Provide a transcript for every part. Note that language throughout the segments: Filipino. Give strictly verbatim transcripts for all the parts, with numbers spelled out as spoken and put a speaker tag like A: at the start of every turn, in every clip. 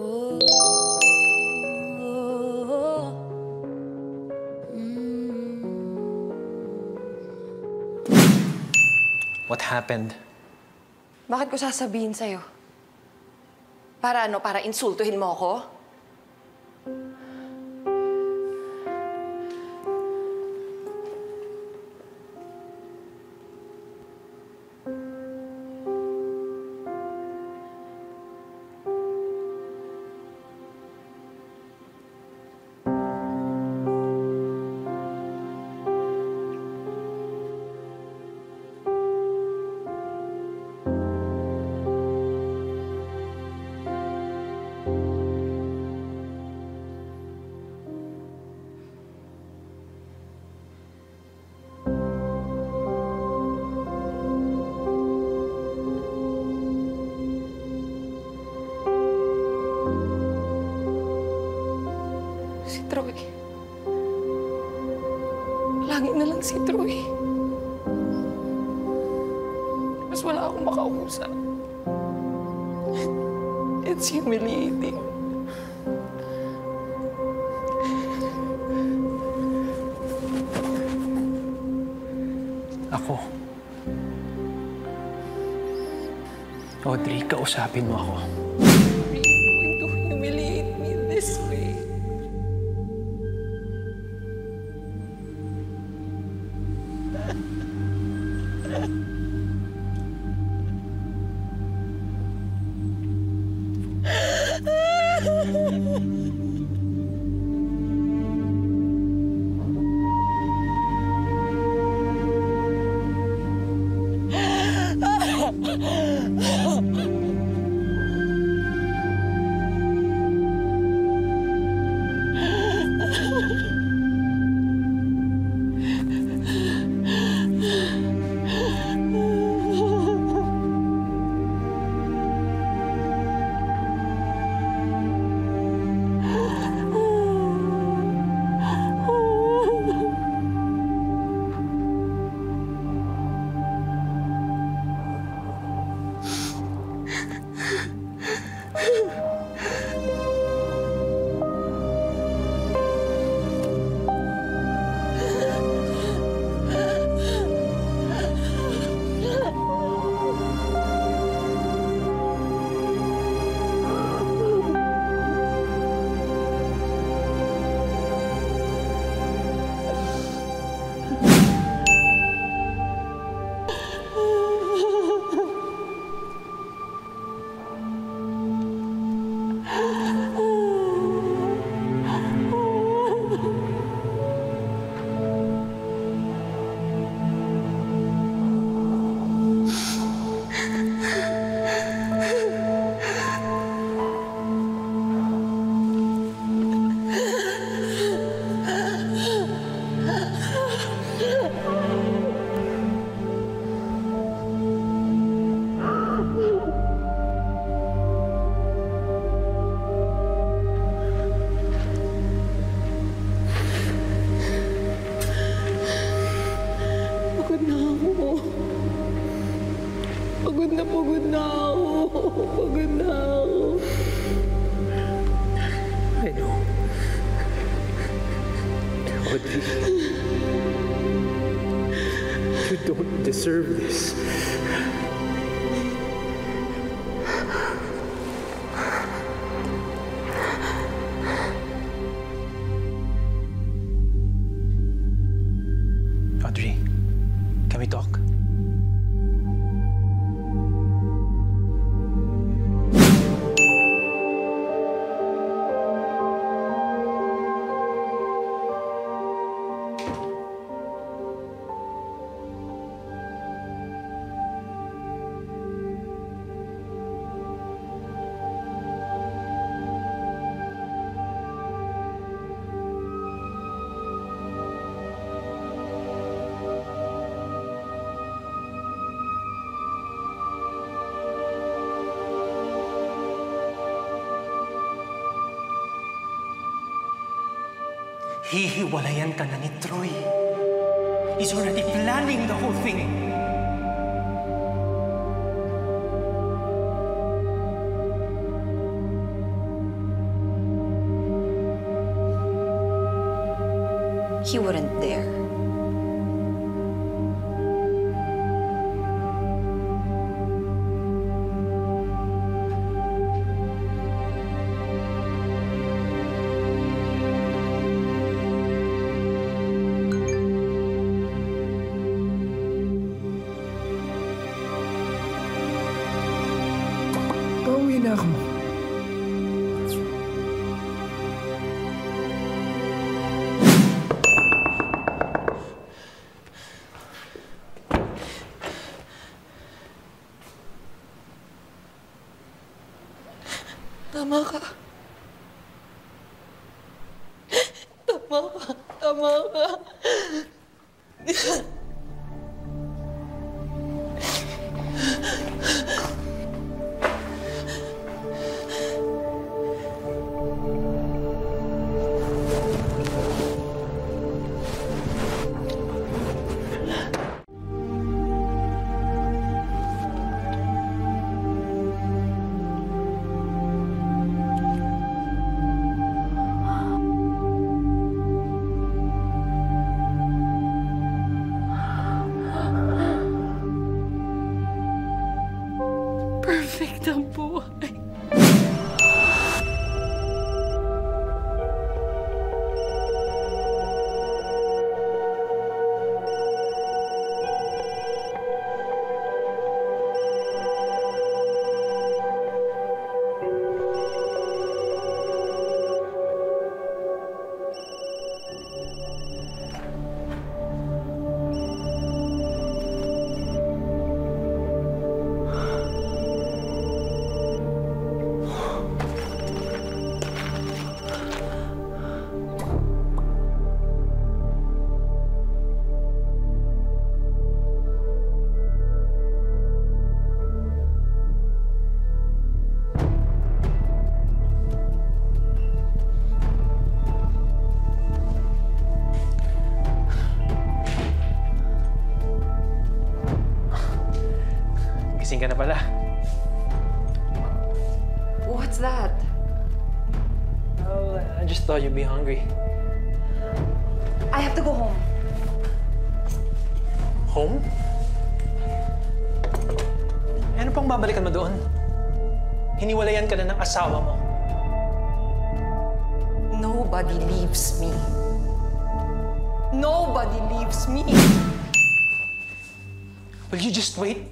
A: What happened?
B: Bakit ko sasabihin sa'yo? Para ano? Para insultuhin mo ako? Si Troy. Lagi na lang si Troy. Mas wala akong makausap. It's humiliating.
A: Ako. Audrey, kausapin mo ako.
B: Are you going to humiliate me this way? Pagod na pagod na ako. Pagod na ako.
A: I know. Audrey, you don't deserve this. Audrey, can we talk? Hihiwalayan ka na ni Troy. He's already planning the whole thing.
B: he wouldn't dare.
C: Pauwi na ako.
B: Tama ka. Tama ka. Tama ka. Perfect ang buhay.
A: Gising ka na pala.
B: What's that?
A: Oh, I just thought you'd be hungry.
B: I have to go home.
A: Home? Eh, ano pang babalikan mo doon? Hiniwalayan ka na ng asawa mo.
B: Nobody leaves me. Nobody leaves me.
A: Will you just wait?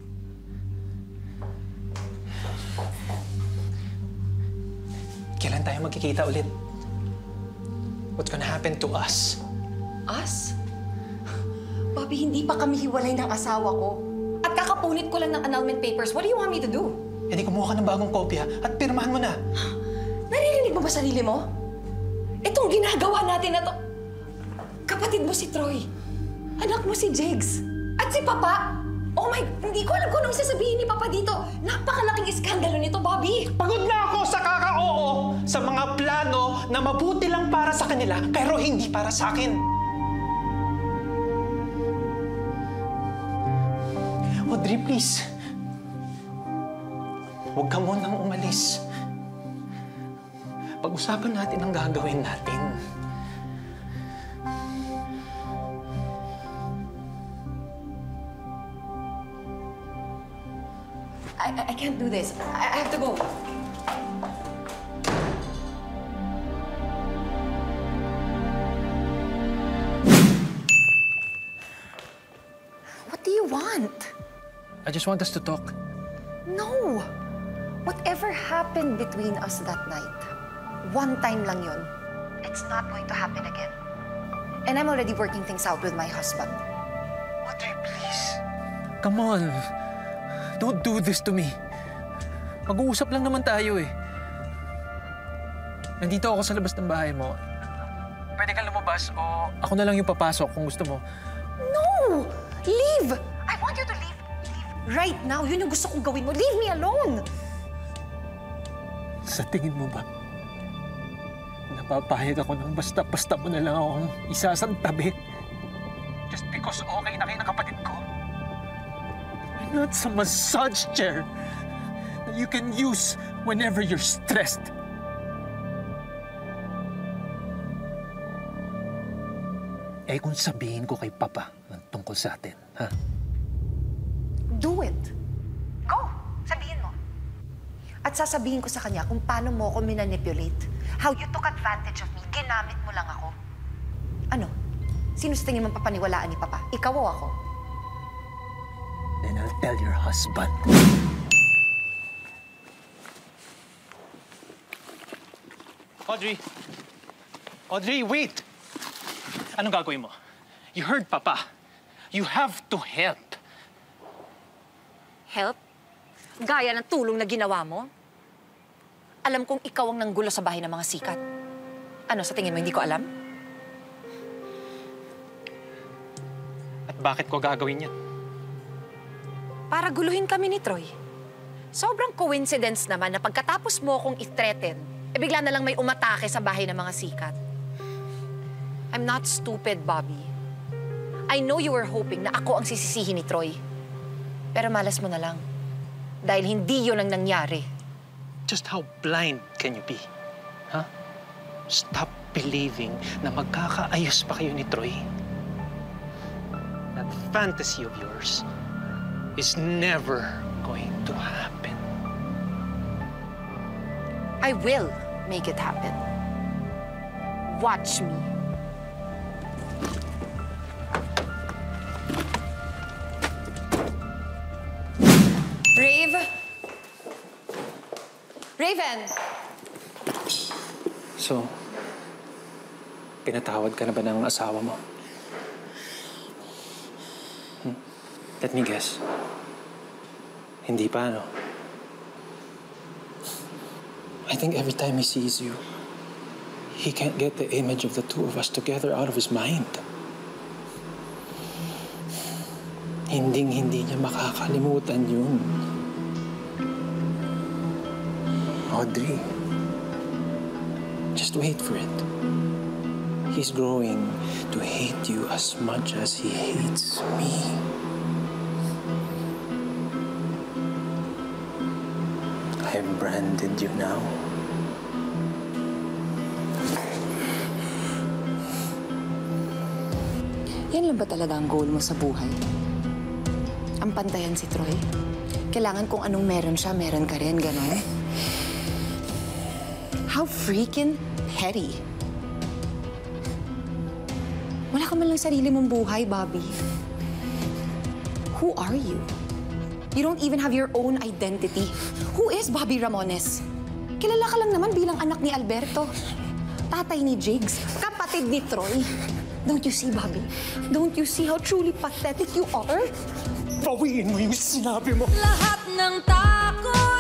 A: Kailan tayo magkikita ulit? What's gonna happen to us?
B: Us? Bobby, hindi pa kami hiwalay ng asawa ko. At kakapunit ko lang ng annulment papers. What do you want me to do?
A: Eh di kumuha ka ng bagong kopya at pirmahan mo na.
B: Naririnig mo ba sarili mo? Itong ginagawa natin na to... Kapatid mo si Troy. Anak mo si Jigs. At si Papa. Oh my... Hindi ko alam kung anong sasabihin ni Papa dito. Napakalaking iskandalo nito, Bobby.
A: Pagod na ako sa kaka-oo sa mga plano na mabuti lang para sa kanila pero hindi para sa akin. Audrey, please. Huwag ka munang umalis. Pag-usapan natin ang gagawin natin.
B: I, I can't do this. I, I have to go. What do you want?
A: I just want us to talk.
B: No! Whatever happened between us that night, one time lang yun. It's not going to happen again. And I'm already working things out with my husband.
A: Audrey, please. Come on. Don't do this to me. Mag-uusap lang naman tayo eh. Nandito ako sa labas ng bahay mo. Pwede kang lumabas o ako na lang yung papasok kung gusto mo.
B: No! Leave! I want you to leave. Leave right now. Yun yung gusto kong gawin mo. Leave me alone!
C: Sa tingin mo ba, napapahig ako ng basta-basta mo na lang akong isasantabi? Just because okay na kayo ng kapatid ko? I'm not some massage chair that you can use whenever you're stressed. Eh kung sabihin ko kay Papa ng tungkol sa atin, ha?
B: Do it. Go! Sabihin mo. At sasabihin ko sa kanya kung paano mo ako minanipulate. How you took advantage of me. Ginamit mo lang ako. Ano? Sino sa tingin mong papaniwalaan ni Papa? Ikaw o ako?
C: Then I'll tell your husband.
A: Audrey! Audrey, wait! Anong gagawin mo? You heard Papa. You have to help.
B: Help? Gaya ng tulong na ginawa mo? Alam kong ikaw ang nanggulo sa bahay ng mga sikat. Ano, sa tingin mo, hindi ko alam?
A: At bakit ko gagawin yan?
B: Para guluhin kami ni Troy. Sobrang coincidence naman na pagkatapos mo akong i-threaten, eh bigla na lang may umatake sa bahay ng mga sikat. I'm not stupid, Bobby. I know you were hoping na ako ang sisisihin ni Troy. Pero malas mo na lang. Dahil hindi yun ang nangyari.
A: Just how blind can you be? Huh? Stop believing na magkakaayos pa kayo ni Troy. That fantasy of yours is never going to happen.
B: I will make it happen. Watch me. Rave? Raven!
A: So, pinatawad ka na ba ng asawa mo? Hmm? Let me guess. Hindi pa, no? I think every time he sees you, he can't get the image of the two of us together out of his mind. Hinding-hindi niya makakalimutan yun. Audrey, just wait for it. He's growing to hate you as much as he hates me. I've branded you now.
B: Yan lang ba talaga ang goal mo sa buhay? Ang pantayan si Troy? Kailangan kung anong meron siya, meron ka rin, ganon? How freaking petty. Wala ka man lang sarili mong buhay, Bobby. Who are you? You don't even have your own identity. Who is Bobby Ramones? Kilala ka lang naman bilang anak ni Alberto. Tatay ni Jigs. Kapatid ni Troy. Don't you see, Bobby? Don't you see how truly pathetic you are?
C: Bawiin mo yung sinabi mo!
D: Lahat ng takot